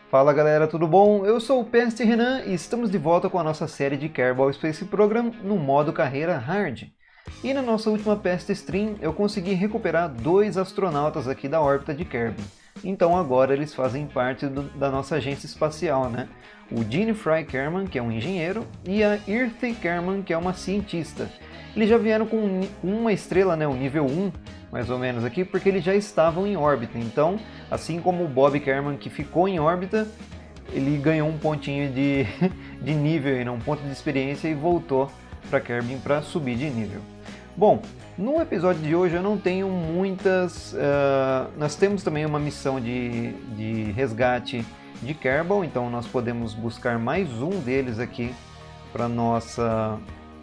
Fala galera, tudo bom? Eu sou o Peste Renan e estamos de volta com a nossa série de Kerbal Space Program no modo carreira hard. E na nossa última Peste Stream eu consegui recuperar 2 astronautas aqui da órbita de Kerbin. Então agora eles fazem parte da nossa agência espacial, né? O Gene Fry Kerman, que é um engenheiro, e a Earthy Kerman, que é uma cientista. Eles já vieram com uma estrela, né, o nível 1, mais ou menos aqui, porque eles já estavam em órbita. Então, assim como o Bob Kerman, que ficou em órbita, ele ganhou um pontinho de nível, um ponto de experiência, e voltou para Kerbin para subir de nível. Bom, no episódio de hoje eu não tenho muitas... nós temos também uma missão de resgate de Kerbal, então nós podemos buscar mais um deles aqui para nossa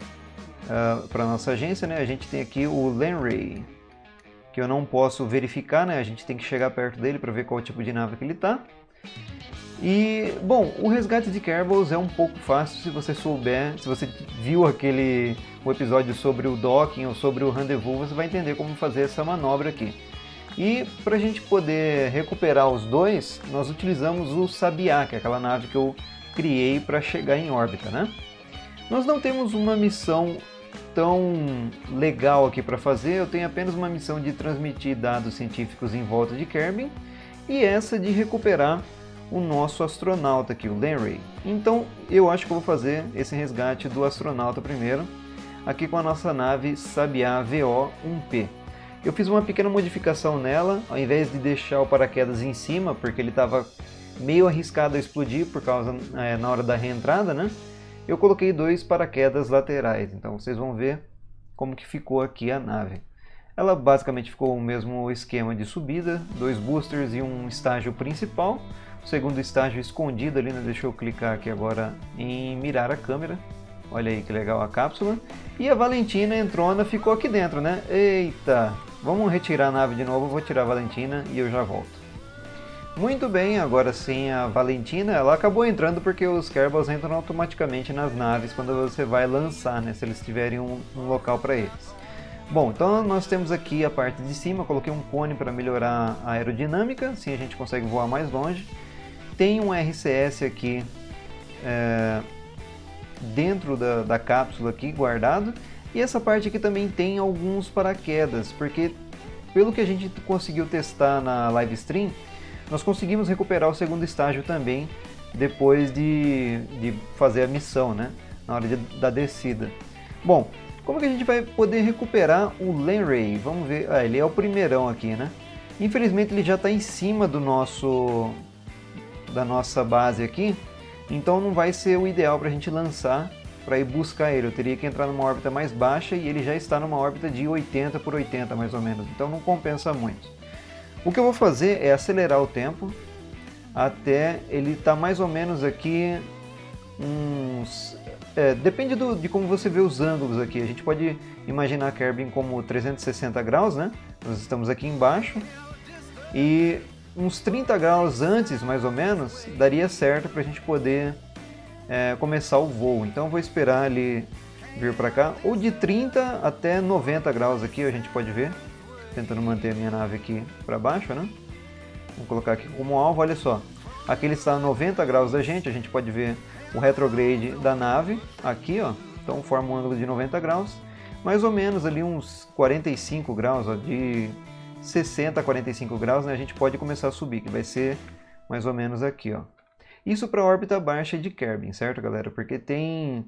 agência, né? A gente tem aqui o Lanray, que eu não posso verificar, né? A gente tem que chegar perto dele para ver qual tipo de nave que ele está. E, bom, o resgate de Kerbals é um pouco fácil se você souber, se você viu o episódio sobre o docking ou sobre o rendezvous, você vai entender como fazer essa manobra aqui. E para a gente poder recuperar os dois, nós utilizamos o Sabiá, que é aquela nave que eu criei para chegar em órbita, né? Nós não temos uma missão tão legal aqui para fazer, eu tenho apenas uma missão de transmitir dados científicos em volta de Kerbin e essa de recuperar o nosso astronauta aqui, o Lanray. Então eu acho que eu vou fazer esse resgate do astronauta primeiro, aqui com a nossa nave Sabiá VO-1P. Eu fiz uma pequena modificação nela, ao invés de deixar o paraquedas em cima, porque ele estava meio arriscado a explodir por causa na hora da reentrada, né? Eu coloquei 2 paraquedas laterais, então vocês vão ver como que ficou aqui a nave. Ela basicamente ficou o mesmo esquema de subida, 2 boosters e um estágio principal. O segundo estágio escondido ali, né? Deixa eu clicar aqui agora em mirar a câmera. Olha aí que legal a cápsula. E a Valentina Entrona ficou aqui dentro, né? Eita! Vamos retirar a nave de novo, eu vou tirar a Valentina e eu já volto. Muito bem, agora sim a Valentina, ela acabou entrando porque os Kerbals entram automaticamente nas naves quando você vai lançar, né? Se eles tiverem um local para eles. Bom, então nós temos aqui a parte de cima, coloquei um cone para melhorar a aerodinâmica, assim a gente consegue voar mais longe. Tem um RCS aqui dentro da cápsula aqui guardado. E essa parte aqui também tem alguns paraquedas, porque pelo que a gente conseguiu testar na live stream, nós conseguimos recuperar o segundo estágio também depois de fazer a missão, né? Na hora da descida. Bom, como que a gente vai poder recuperar o Lanray? Vamos ver, ele é o primeirão aqui, né? Infelizmente ele já está em cima da nossa base aqui, então não vai ser o ideal para a gente lançar para ir buscar ele. Eu teria que entrar numa órbita mais baixa e ele já está numa órbita de 80 por 80 mais ou menos, então não compensa muito. O que eu vou fazer é acelerar o tempo até ele estar mais ou menos aqui uns... depende de como você vê os ângulos aqui. A gente pode imaginar Kerbin como 360 graus, né? Nós estamos aqui embaixo e uns 30 graus antes, mais ou menos, daria certo para a gente poder começar o voo. Então eu vou esperar ele vir para cá, ou de 30 até 90 graus aqui, a gente pode ver, tentando manter a minha nave aqui para baixo, né? Vou colocar aqui como alvo, olha só, aqui ele está a 90 graus da gente, a gente pode ver o retrograde da nave aqui, ó, então forma um ângulo de 90 graus, mais ou menos ali uns 45 graus, ó, de 60 a 45 graus, né? A gente pode começar a subir, que vai ser mais ou menos aqui, ó. Isso para a órbita baixa de Kerbin, certo, galera? Porque tem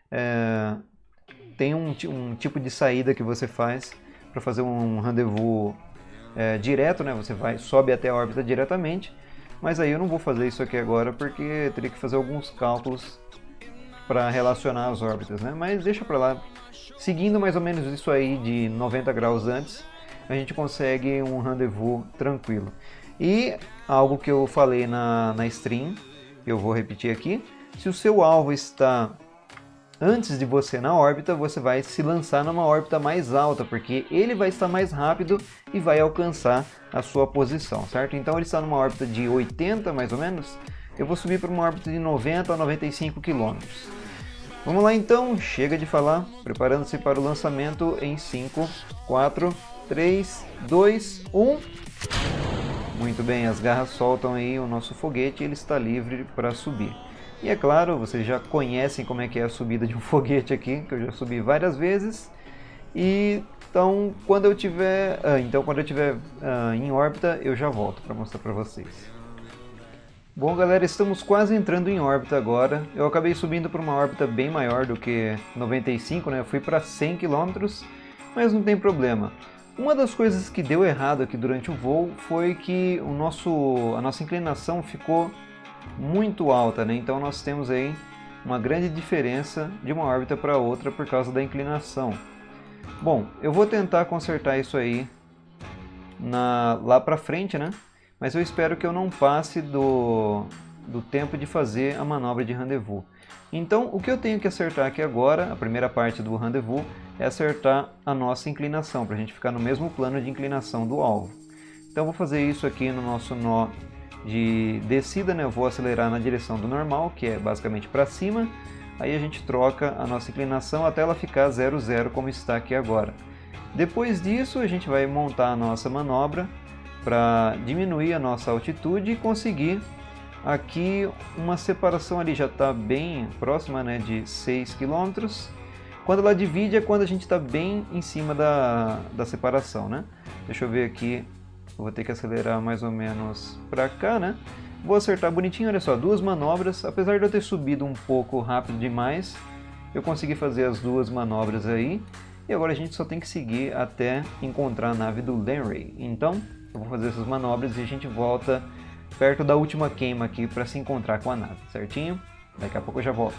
um tipo de saída que você faz para fazer um rendezvous direto, né? Você sobe até a órbita diretamente, mas aí eu não vou fazer isso aqui agora porque teria que fazer alguns cálculos para relacionar as órbitas, né? Mas deixa para lá. Seguindo mais ou menos isso aí de 90 graus antes, a gente consegue um rendezvous tranquilo. E algo que eu falei na stream, eu vou repetir aqui, se o seu alvo está antes de você na órbita, você vai se lançar numa órbita mais alta, porque ele vai estar mais rápido e vai alcançar a sua posição, certo? Então ele está numa órbita de 80 mais ou menos, eu vou subir para uma órbita de 90 a 95 km. Vamos lá então, chega de falar, preparando-se para o lançamento em 5, 4, 3, 2, 1... Muito bem, as garras soltam aí o nosso foguete e ele está livre para subir. E é claro, vocês já conhecem como é que é a subida de um foguete aqui, que eu já subi várias vezes. E então, quando eu tiver, em órbita, eu já volto para mostrar para vocês. Bom, galera, estamos quase entrando em órbita agora. Eu acabei subindo para uma órbita bem maior do que 95, né? Eu fui para 100 km, mas não tem problema. Uma das coisas que deu errado aqui durante o voo foi que a nossa inclinação ficou muito alta, né? Então nós temos aí uma grande diferença de uma órbita para outra por causa da inclinação. Bom, eu vou tentar consertar isso aí lá para frente, né? Mas eu espero que eu não passe do tempo de fazer a manobra de rendezvous. Então, o que eu tenho que acertar aqui agora, a primeira parte do rendezvous, é acertar a nossa inclinação, para a gente ficar no mesmo plano de inclinação do alvo. Então, eu vou fazer isso aqui no nosso nó de descida, né? Eu vou acelerar na direção do normal, que é basicamente para cima. Aí a gente troca a nossa inclinação até ela ficar 0, 0, como está aqui agora. Depois disso, a gente vai montar a nossa manobra para diminuir a nossa altitude e conseguir aqui uma separação ali, já está bem próxima, né, de 6 km. Quando ela divide é quando a gente está bem em cima da separação, né? Deixa eu ver aqui, eu vou ter que acelerar mais ou menos para cá, né? Vou acertar bonitinho, olha só, duas manobras. Apesar de eu ter subido um pouco rápido demais, eu consegui fazer as duas manobras aí. E agora a gente só tem que seguir até encontrar a nave do Lanray. Então, eu vou fazer essas manobras e a gente volta perto da última queima aqui para se encontrar com a nave, certinho? Daqui a pouco eu já volto.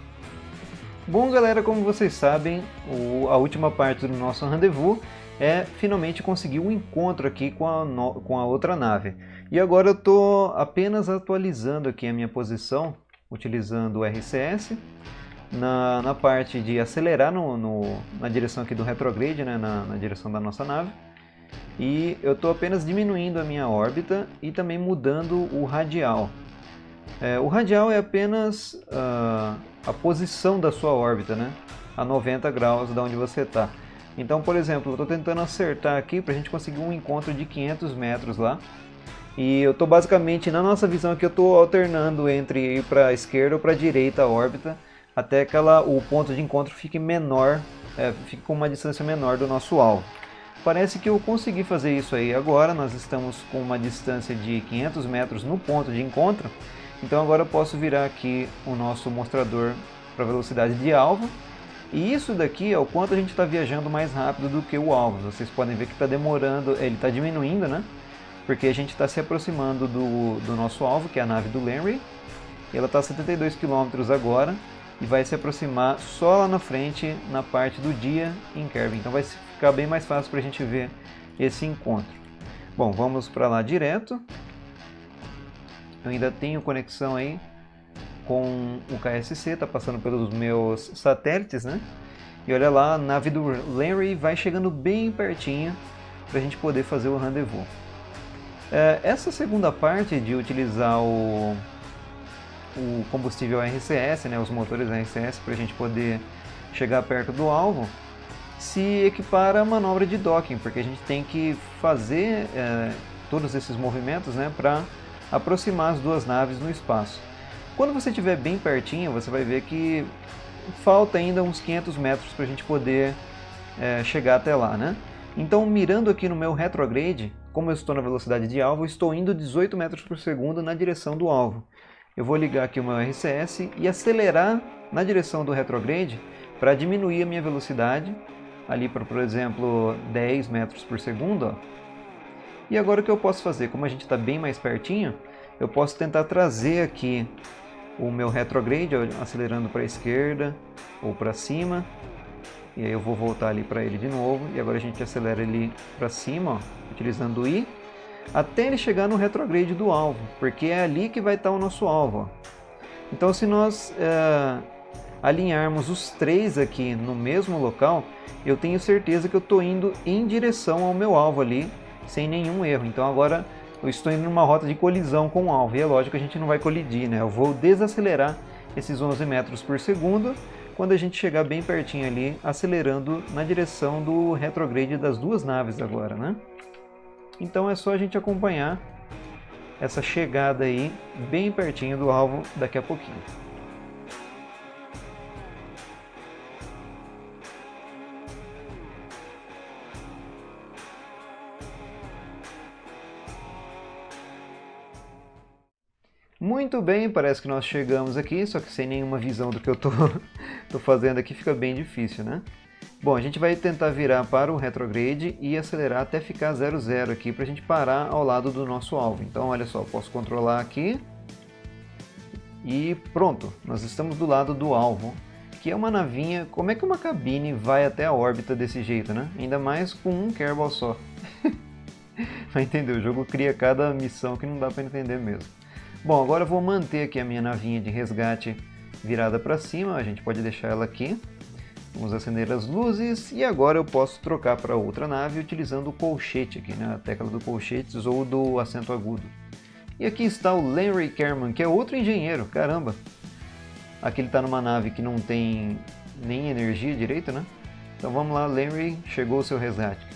Bom, galera, como vocês sabem, a última parte do nosso rendezvous é finalmente conseguir um encontro aqui com a outra nave. E agora eu estou apenas atualizando aqui a minha posição, utilizando o RCS, na parte de acelerar na direção aqui do retrograde, né, na direção da nossa nave. E eu estou apenas diminuindo a minha órbita e também mudando o radial. O radial é apenas a posição da sua órbita, né, a 90 graus de onde você está. Então, por exemplo, eu estou tentando acertar aqui para a gente conseguir um encontro de 500 metros lá. E eu estou basicamente, na nossa visão aqui, eu estou alternando entre ir para a esquerda ou para a direita a órbita, até que o ponto de encontro fique menor, fique com uma distância menor do nosso alvo. Parece que eu consegui fazer isso aí agora, nós estamos com uma distância de 500 metros no ponto de encontro, então agora eu posso virar aqui o nosso mostrador para velocidade de alvo. E isso daqui é o quanto a gente está viajando mais rápido do que o alvo. Vocês podem ver que está demorando, ele está diminuindo, né? Porque a gente está se aproximando do nosso alvo, que é a nave do Lanray. Ela está a 72 km agora e vai se aproximar só lá na frente, na parte do dia em Kerbin. Então vai ficar bem mais fácil para a gente ver esse encontro. Bom, vamos para lá direto. Eu ainda tenho conexão aí com o KSC, está passando pelos meus satélites, né? E olha lá, a nave do Lanray vai chegando bem pertinho para a gente poder fazer o rendezvous. Essa segunda parte de utilizar o combustível RCS, né, os motores RCS, para a gente poder chegar perto do alvo, se equipara à manobra de docking, porque a gente tem que fazer todos esses movimentos, né, para aproximar as duas naves no espaço. Quando você estiver bem pertinho, você vai ver que falta ainda uns 500 metros para a gente poder chegar até lá, né? Então, mirando aqui no meu retrograde, como eu estou na velocidade de alvo, eu estou indo 18 metros por segundo na direção do alvo. Eu vou ligar aqui o meu RCS e acelerar na direção do retrograde para diminuir a minha velocidade, ali para, por exemplo, 10 metros por segundo. Ó. E agora o que eu posso fazer? Como a gente está bem mais pertinho, eu posso tentar trazer aqui o meu retrograde, acelerando para a esquerda ou para cima. E aí eu vou voltar ali para ele de novo. E agora a gente acelera ele para cima, ó, utilizando o I, até ele chegar no retrograde do alvo, porque é ali que vai estar o nosso alvo. Ó. Então se nós alinharmos os três aqui no mesmo local, eu tenho certeza que eu estou indo em direção ao meu alvo ali, sem nenhum erro. Então agora eu estou indo numa rota de colisão com o alvo, e é lógico que a gente não vai colidir, né? Eu vou desacelerar esses 11 metros por segundo, quando a gente chegar bem pertinho ali, acelerando na direção do retrograde das duas naves agora, né? Então é só a gente acompanhar essa chegada aí bem pertinho do alvo daqui a pouquinho. Muito bem, parece que nós chegamos aqui, só que sem nenhuma visão do que eu tô fazendo aqui fica bem difícil, né? Bom, a gente vai tentar virar para o retrograde e acelerar até ficar 0,0 aqui para a gente parar ao lado do nosso alvo. Então, olha só, posso controlar aqui e pronto, nós estamos do lado do alvo, que é uma navinha. Como é que uma cabine vai até a órbita desse jeito, né? Ainda mais com um Kerbal só. Vai entender, o jogo cria cada missão que não dá para entender mesmo. Bom, agora eu vou manter aqui a minha navinha de resgate virada para cima, a gente pode deixar ela aqui. Vamos acender as luzes e agora eu posso trocar para outra nave utilizando o colchete aqui, né? A tecla do colchetes ou do acento agudo. E aqui está o Lenry Kerman, que é outro engenheiro, caramba! Aqui ele está numa nave que não tem nem energia direito, né? Então vamos lá, Lenry, chegou o seu resgate.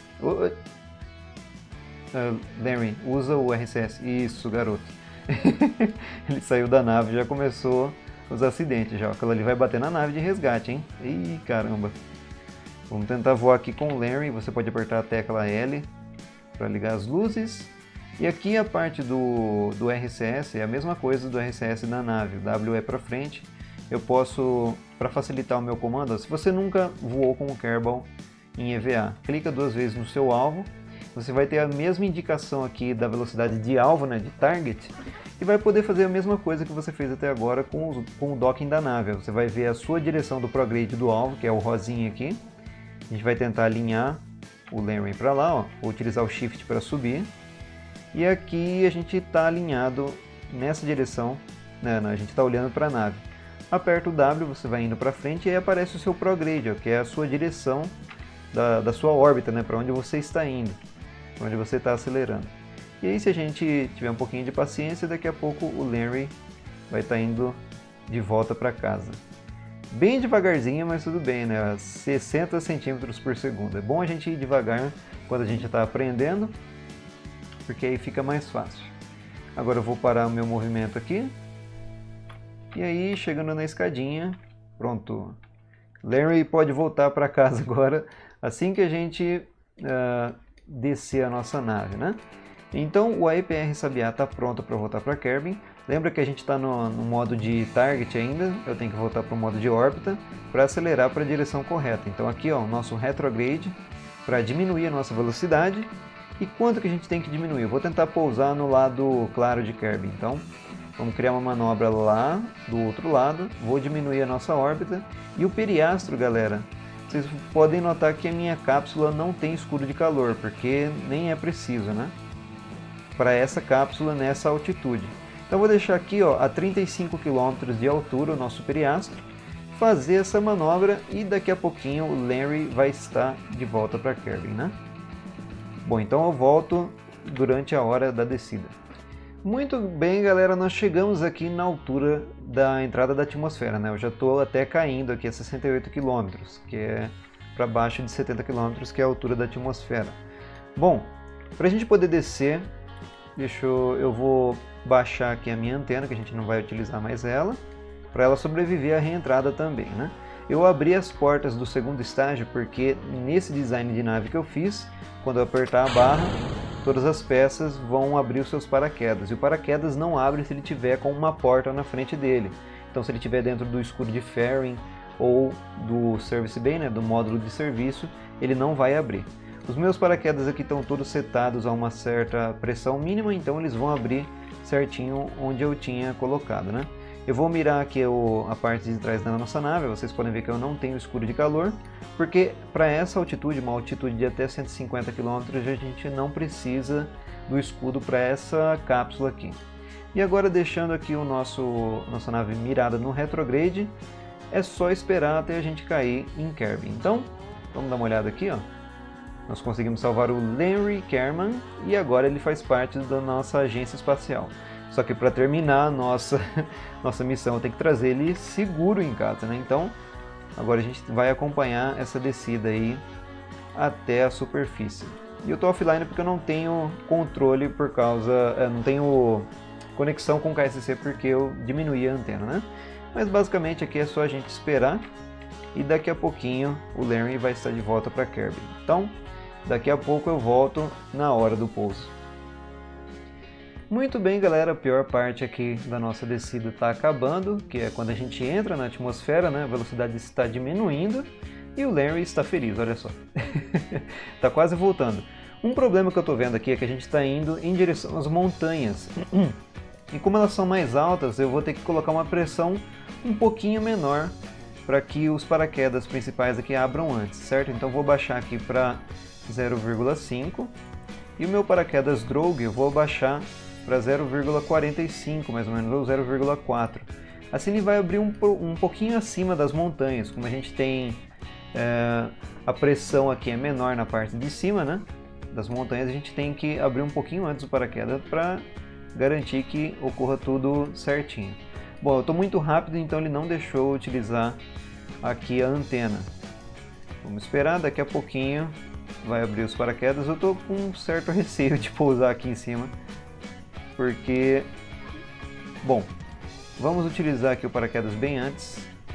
Lenry, usa o RCS. Isso, garoto. Ele saiu da nave e já começou os acidentes já. Aquilo ali vai bater na nave de resgate, hein? Ih, caramba. Vamos tentar voar aqui com o Lenry. Você pode apertar a tecla L para ligar as luzes. E aqui a parte do RCS é a mesma coisa do RCS da nave. O W é para frente. Eu posso, para facilitar o meu comando, se você nunca voou com o Kerbal em EVA, clica 2 vezes no seu alvo. Você vai ter a mesma indicação aqui da velocidade de alvo, né, de target, e vai poder fazer a mesma coisa que você fez até agora com o docking da nave. Você vai ver a sua direção do prograde do alvo, que é o rosinha aqui. A gente vai tentar alinhar o Lenry para lá, ó, vou utilizar o Shift para subir. E aqui a gente está alinhado nessa direção, né, a gente está olhando para a nave. Aperta o W, você vai indo para frente e aí aparece o seu prograde, ó, que é a sua direção da sua órbita, né, para onde você está indo. Onde você está acelerando. E aí, se a gente tiver um pouquinho de paciência, daqui a pouco o Lenry vai estar indo de volta para casa. Bem devagarzinho, mas tudo bem, né? 60 centímetros por segundo. É bom a gente ir devagar quando a gente está aprendendo, porque aí fica mais fácil. Agora eu vou parar o meu movimento aqui. E aí, chegando na escadinha, pronto. Lenry pode voltar para casa agora, assim que a gente descer a nossa nave, né? Então o AEPR Sabiá está pronto para voltar para Kerbin. Lembra que a gente está no modo de target ainda, eu tenho que voltar para o modo de órbita para acelerar para a direção correta. Então aqui, ó, o nosso retrograde para diminuir a nossa velocidade. E quanto que a gente tem que diminuir? Eu vou tentar pousar no lado claro de Kerbin. Então vamos criar uma manobra lá do outro lado, vou diminuir a nossa órbita. E o periastro, galera, vocês podem notar que a minha cápsula não tem escudo de calor, porque nem é preciso, né? Para essa cápsula nessa altitude. Então vou deixar aqui, ó, a 35 km de altura o nosso periastro, fazer essa manobra e daqui a pouquinho o Lenry vai estar de volta para Kerbin, né? Bom, então eu volto durante a hora da descida. Muito bem, galera, nós chegamos aqui na altura da entrada da atmosfera, né? Eu já estou até caindo aqui a 68 km, que é para baixo de 70 km, que é a altura da atmosfera. Bom, para a gente poder descer, eu vou baixar aqui a minha antena, que a gente não vai utilizar mais ela, para ela sobreviver à reentrada também, né? Eu abri as portas do segundo estágio porque nesse design de nave que eu fiz, quando eu apertar a barra, todas as peças vão abrir os seus paraquedas. E o paraquedas não abre se ele tiver com uma porta na frente dele. Então se ele estiver dentro do escudo de fairing ou do Service Bay, né, do módulo de serviço, ele não vai abrir. Os meus paraquedas aqui estão todos setados a uma certa pressão mínima, então eles vão abrir certinho onde eu tinha colocado, né? Eu vou mirar aqui a parte de trás da nossa nave, vocês podem ver que eu não tenho escudo de calor, porque para essa altitude, uma altitude de até 150 km, a gente não precisa do escudo para essa cápsula aqui. E agora deixando aqui nossa nave mirada no retrograde, é só esperar até a gente cair em Kerbin. Então, vamos dar uma olhada aqui, ó. Nós conseguimos salvar o Lenry Kerman e agora ele faz parte da nossa agência espacial. Só que para terminar a nossa missão eu tenho que trazer ele seguro em casa, né? Então agora a gente vai acompanhar essa descida aí até a superfície. E eu estou offline porque eu não tenho controle por causa... não tenho conexão com o KSC porque eu diminuí a antena, né? Mas basicamente aqui é só a gente esperar e daqui a pouquinho o Larry vai estar de volta para Kerbin. Então, daqui a pouco eu volto na hora do pouso. Muito bem, galera, a pior parte aqui da nossa descida está acabando, que é quando a gente entra na atmosfera, né? A velocidade está diminuindo e o Larry está feliz, olha só. Está quase voltando. Um problema que eu estou vendo aqui é que a gente está indo em direção às montanhas. E como elas são mais altas, eu vou ter que colocar uma pressão um pouquinho menor para que os paraquedas principais aqui abram antes, certo? Então vou baixar aqui para 0,5 e o meu paraquedas Drogue eu vou baixar para 0,45 mais ou menos, ou 0,4. Assim ele vai abrir um pouquinho acima das montanhas, como a gente tem a pressão aqui é menor na parte de cima, né? Das montanhas, a gente tem que abrir um pouquinho antes do paraquedas para garantir que ocorra tudo certinho. Bom, eu estou muito rápido, então ele não deixou eu utilizar aqui a antena. Vamos esperar, daqui a pouquinho vai abrir os paraquedas. Eu estou com um certo receio de pousar aqui em cima, porque... Bom, vamos utilizar aqui o paraquedas bem antes.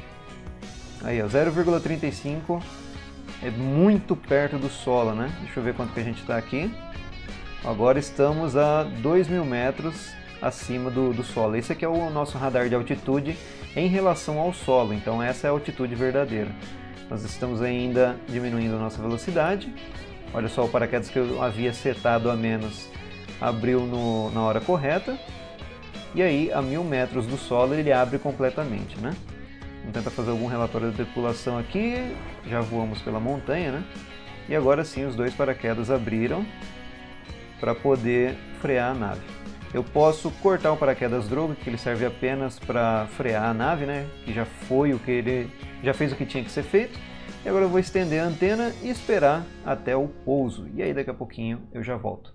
Aí, 0,35 é muito perto do solo, né? Deixa eu ver quanto que a gente está aqui. Agora estamos a 2.000 metros acima do solo. Esse aqui é o nosso radar de altitude em relação ao solo, então essa é a altitude verdadeira. Nós estamos ainda diminuindo a nossa velocidade. Olha só, o paraquedas que eu havia setado a menos abriu na hora correta. E aí, a 1.000 metros do solo, ele abre completamente, né? Vamos tentar fazer algum relatório de tripulação aqui. Já voamos pela montanha, né? E agora sim, os dois paraquedas abriram para poder frear a nave. Eu posso cortar o paraquedas Drogue, que ele serve apenas para frear a nave, né? Que já foi o que ele já fez o que tinha que ser feito. E agora eu vou estender a antena e esperar até o pouso. E aí daqui a pouquinho eu já volto.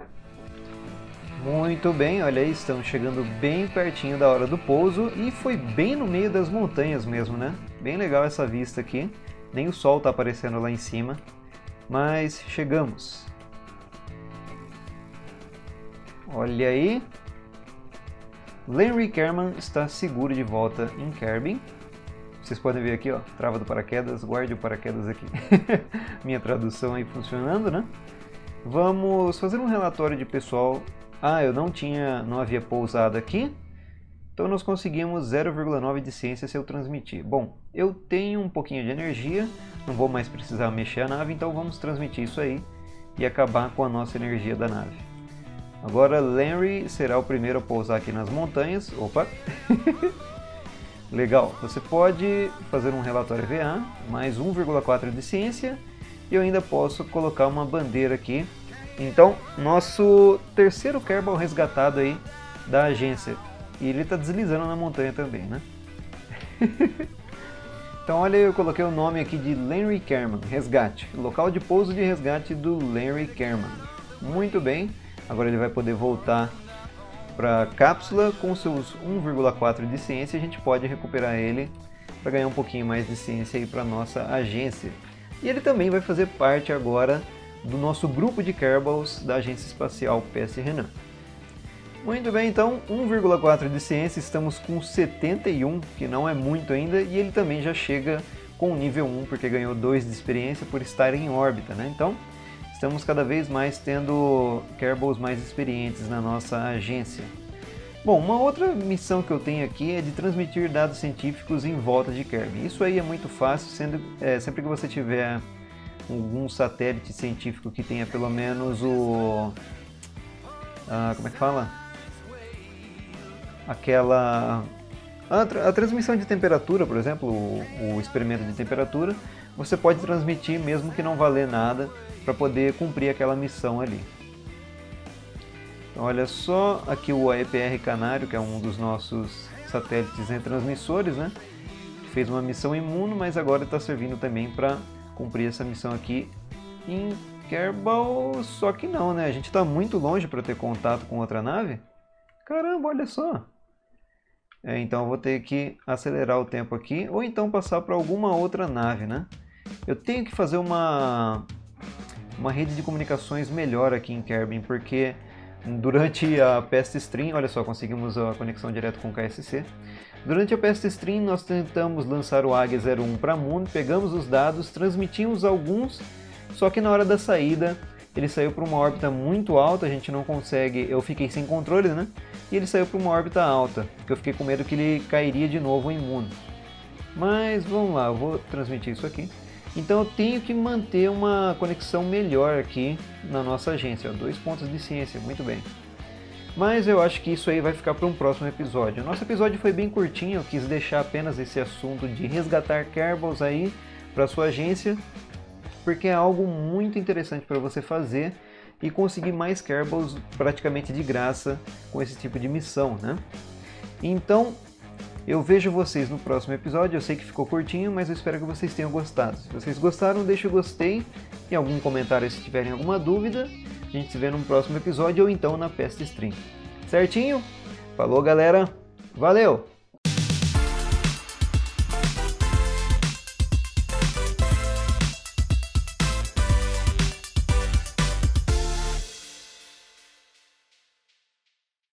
Muito bem, olha aí, estamos chegando bem pertinho da hora do pouso e foi bem no meio das montanhas mesmo, né? Bem legal essa vista aqui. Nem o sol está aparecendo lá em cima, mas chegamos. Olha aí, Larry Kerman está seguro de volta em Kerbin. Vocês podem ver aqui, ó, trava do paraquedas, guarde o paraquedas aqui. Minha tradução aí funcionando, né? Vamos fazer um relatório de pessoal. Eu não havia pousado aqui, então nós conseguimos 0,9 de ciência se eu transmitir. Bom, eu tenho um pouquinho de energia, não vou mais precisar mexer a nave, então vamos transmitir isso aí e acabar com a nossa energia da nave. Agora Larry será o primeiro a pousar aqui nas montanhas. Opa! Legal, você pode fazer um relatório VA, mais 1,4 de ciência, e eu ainda posso colocar uma bandeira aqui. Então, nosso terceiro Kerbal resgatado aí da agência. E ele está deslizando na montanha também, né? Então, olha, eu coloquei o nome aqui de Larry Kerman, resgate. Local de pouso de resgate do Larry Kerman. Muito bem. Agora ele vai poder voltar para a cápsula com seus 1,4 de ciência. A gente pode recuperar ele para ganhar um pouquinho mais de ciência aí para nossa agência. E ele também vai fazer parte agora do nosso grupo de Kerbals da Agência Espacial PS Renan. Muito bem, então 1,4 de ciência, estamos com 71, que não é muito ainda, e ele também já chega com nível 1, porque ganhou 2 de experiência por estar em órbita, né? Então, estamos cada vez mais tendo Kerbals mais experientes na nossa agência. Bom, uma outra missão que eu tenho aqui é de transmitir dados científicos em volta de Kerbin. Isso aí é muito fácil, sempre que você tiver algum satélite científico que tenha pelo menos como é que fala? A transmissão de temperatura, por exemplo, o experimento de temperatura, você pode transmitir mesmo que não valer nada para poder cumprir aquela missão ali. Então, olha só, aqui o AEPR Canário, que é um dos nossos satélites retransmissores, né? Fez uma missão imuno, mas agora está servindo também para cumprir essa missão aqui em Kerbal, só que não, né? A gente está muito longe para ter contato com outra nave. Caramba, olha só! Então eu vou ter que acelerar o tempo aqui, ou então passar para alguma outra nave, né? Eu tenho que fazer uma uma rede de comunicações melhor aqui em Kerbin, porque durante a Pest Stream, olha só, conseguimos a conexão direto com o KSC. Durante a Pest Stream nós tentamos lançar o Águia 01 para Mundo, pegamos os dados, transmitimos alguns, só que na hora da saída ele saiu para uma órbita muito alta, a gente não consegue, eu fiquei sem controle, né? E ele saiu para uma órbita alta, que eu fiquei com medo que ele cairia de novo em Mundo. Mas vamos lá, eu vou transmitir isso aqui. Então eu tenho que manter uma conexão melhor aqui na nossa agência. 2 pontos de ciência, muito bem. Mas eu acho que isso aí vai ficar para um próximo episódio. O nosso episódio foi bem curtinho, eu quis deixar apenas esse assunto de resgatar Kerbals aí para sua agência, porque é algo muito interessante para você fazer e conseguir mais Kerbals praticamente de graça com esse tipo de missão, né? Então, eu vejo vocês no próximo episódio. Eu sei que ficou curtinho, mas eu espero que vocês tenham gostado. Se vocês gostaram, deixa o gostei e algum comentário se tiverem alguma dúvida. A gente se vê no próximo episódio ou então na Pest Stream. Certinho? Falou, galera! Valeu!